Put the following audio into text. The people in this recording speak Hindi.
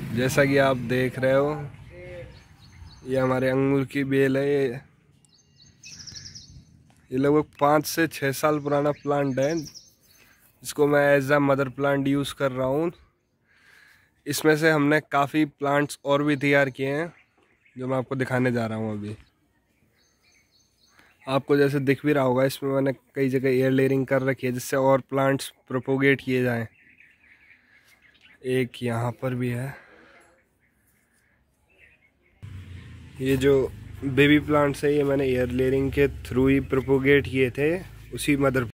जैसा कि आप देख रहे हो, ये हमारे अंगूर की बेल है। ये लगभग 5 से 6 साल पुराना प्लांट है, जिसको मैं as a mother plant use कर रहा हूँ। इसमें से हमने काफ़ी प्लांट्स और भी तैयार किए हैं, जो मैं आपको दिखाने जा रहा हूँ अभी। आपको जैसे दिख भी रहा होगा, इसमें मैंने कई जगह एयर लेयरिंग कर रखी है, जिससे और प्लांट्स प्रोपोगेट किए जाएं। एक यहाँ पर भी है। ये जो बेबी प्लांट्स है, ये मैंने एयर लेयरिंग के थ्रू ही प्रोपोगेट किए थे, उसी मदर